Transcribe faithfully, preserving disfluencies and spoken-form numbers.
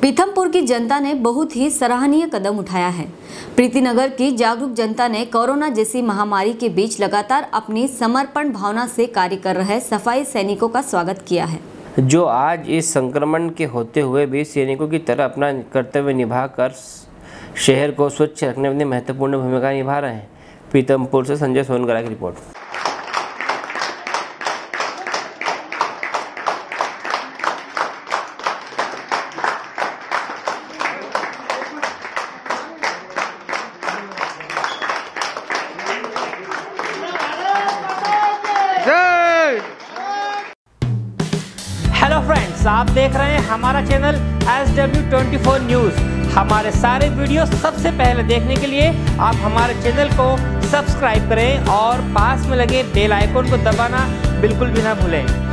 पीथमपुर की जनता ने बहुत ही सराहनीय कदम उठाया है। प्रीतिनगर की जागरूक जनता ने कोरोना जैसी महामारी के बीच लगातार अपनी समर्पण भावना से कार्य कर रहे सफाई सैनिकों का स्वागत किया है, जो आज इस संक्रमण के होते हुए भी सैनिकों की तरह अपना कर्तव्य निभाकर शहर को स्वच्छ रखने में महत्वपूर्ण भूमिका निभा रहे हैं। पीथमपुर से संजय सोनगरा की रिपोर्ट। हेलो फ्रेंड्स, आप देख रहे हैं हमारा channel S W twenty four news. हमारे सारे वीडियो सबसे पहले देखने के लिए आप हमारे चैनल को सब्सक्राइब करें और पास में लगे बेल आइकन को दबाना बिल्कुल भी ना भूलें।